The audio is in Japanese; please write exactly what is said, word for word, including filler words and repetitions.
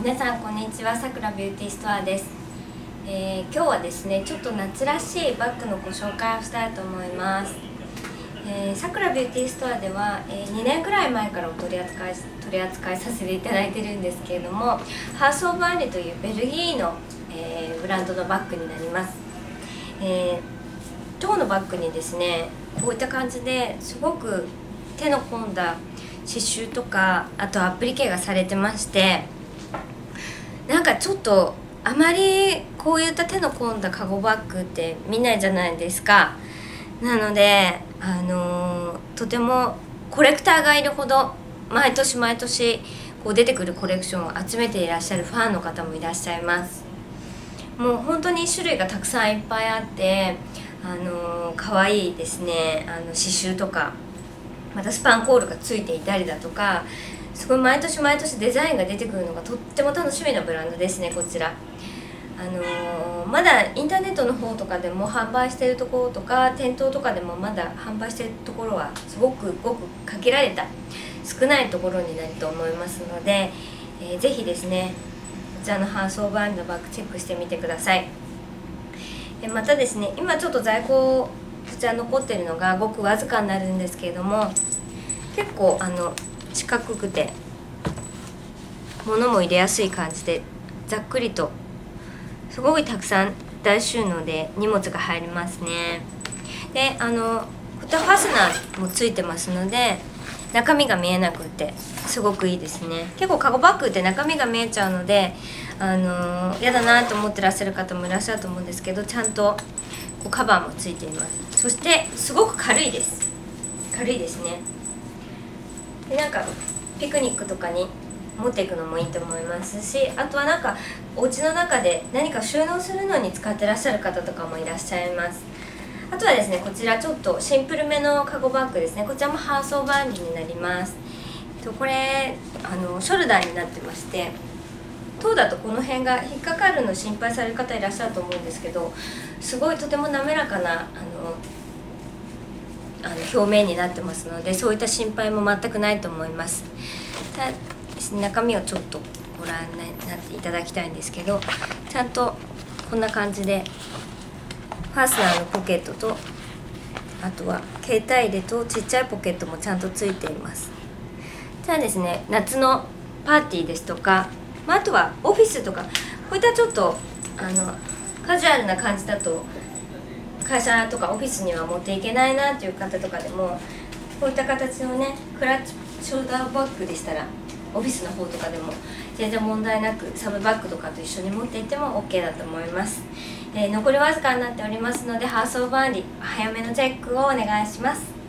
皆さんこんにちは、さくらビューティーストアです。えー、今日はですねちょっと夏らしいバッグのご紹介をしたいと思います。さくらビューティーストアでは、えー、にねんくらい前からお取り扱い取り扱いさせていただいてるんですけれども、ハウス・オブ・アンリというベルギーの、えー、ブランドのバッグになります。えー、当のバッグにですねこういった感じですごく手の込んだ刺繍とか、あとアプリケがされてまして、なんかちょっとあまりこういった手の込んだカゴバッグって見ないじゃないですか。なのであのー、とてもコレクターがいるほど毎年毎年こう出てくるコレクションを集めていらっしゃるファンの方もいらっしゃいます。もう本当に種類がたくさんいっぱいあって、あのー、可愛いですね。あの刺繍とかまたスパンコールがついていたりだとか、すごい毎年毎年デザインが出てくるのがとっても楽しみなブランドですね。こちらあのー、まだインターネットの方とかでも販売しているところとか、店頭とかでもまだ販売しているところはすごくごく限られた少ないところになると思いますので、えー、ぜひですねこちらのハウス・オブ・アンリのバッグチェックしてみてください。えまたですね、今ちょっと在庫こちら残っているのがごくわずかになるんですけれども、結構あの四角くて物も入れやすい感じで、ざっくりとすごいたくさん大収納で荷物が入りますね。であのフットファスナーもついてますので、中身が見えなくてすごくいいですね。結構カゴバッグって中身が見えちゃうのであの嫌だなと思ってらっしゃる方もいらっしゃると思うんですけど、ちゃんとこうカバーもついています。そしてすごく軽いです軽いですね。でなんかピクニックとかに持っていくのもいいと思いますし、あとはなんかお家の中で何か収納するのに使ってらっしゃる方とかもいらっしゃいます。あとはですね、こちらちょっとシンプルめのカゴバッグですね。こちらもハウス・オブ・アンリになります。とこれあのショルダーになってまして、塔だとこの辺が引っかかるの心配される方いらっしゃると思うんですけど、すごいとても滑らかなあのあの表面になってますので、そういった心配も全くないと思います。ただ中身をちょっとご覧になっていただきたいんですけど、ちゃんとこんな感じでファスナーのポケットと、あとは携帯入れとちっちゃいポケットもちゃんとついています。じゃあですね、夏のパーティーですとか、まあ、あとはオフィスとか、こういったちょっとあのカジュアルな感じだと会社とかオフィスには持っていけないなっていう方とかでも、こういった形のねクラッチショルダーバッグでしたらオフィスの方とかでも全然問題なくサブバッグとかと一緒に持っていっても オーケー だと思います。えー、残りわずかになっておりますので、ハウス・オブ・アンリ早めのチェックをお願いします。